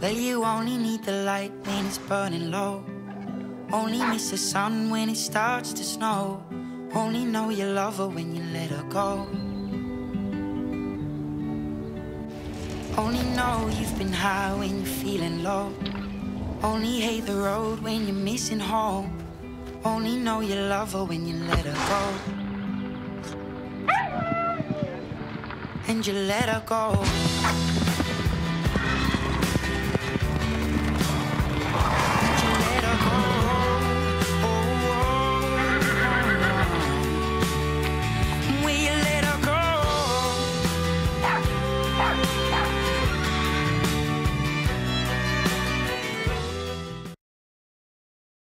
Well, you only need the light when it's burning low. Only miss the sun when it starts to snow. Only know you love her when you let her go. Only know you've been high when you're feeling low. Only hate the road when you're missing home. Only know you love her when you let her go. And you let her go.